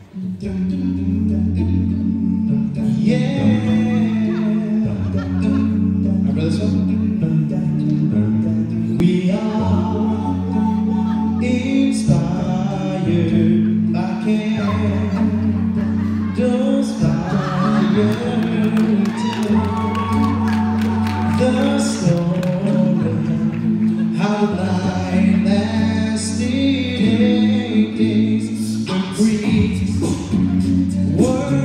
Yeah. Remember this one? We are inspired by candles fire to the story how light lasted 8 days. The breeze were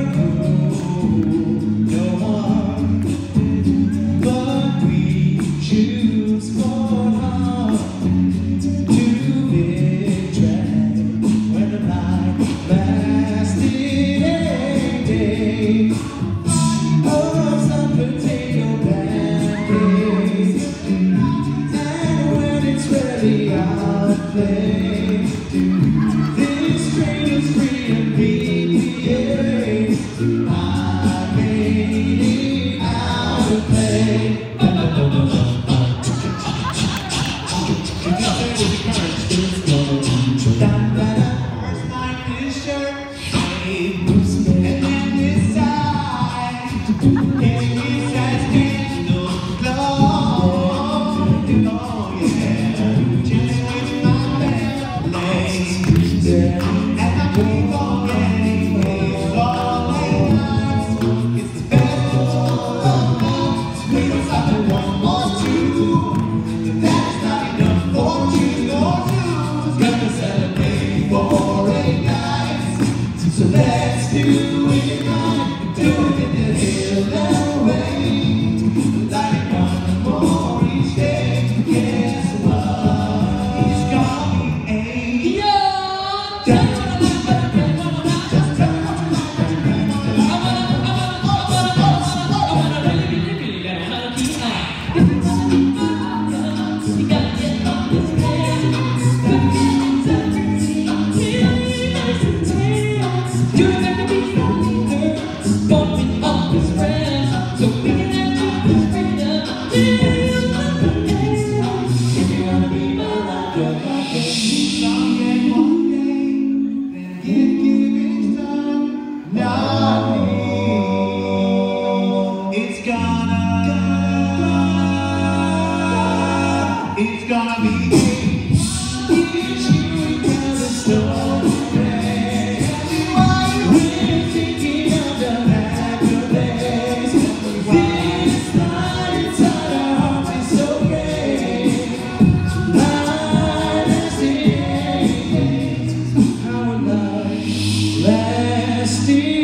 no one, but we choose for heart to betray when the night lasted 8 days. Oh, some potato pancakes, and when it's ready, I'll play. This train is free and BPA. I made it out of play. First like this shirt, and then this side. It's besides candle glow. Oh yeah, just with my family. And I keep on getting these lonely nights. It's the best of all nights. We don't stop at one or two. That's not enough for you or two. Gonna celebrate for 8 nights. So let's do it right. Do it in the hill and rain. Lighting one more each day. Guess what? It's gonna be 8. It's gonna be it's you and the story. We're thinking of the happy days. This night inside our hearts is so gay. Light lasting 8 days. Our life lasting